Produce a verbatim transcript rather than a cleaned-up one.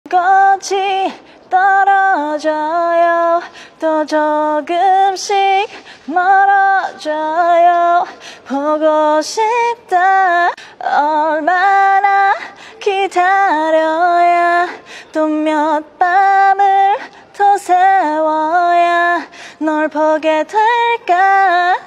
꽃이 떨어져요. 또 조금씩 멀어져요. 보고 싶다. 얼마나 기다려야 또 몇 밤을 더 세워야 널 보게 될까.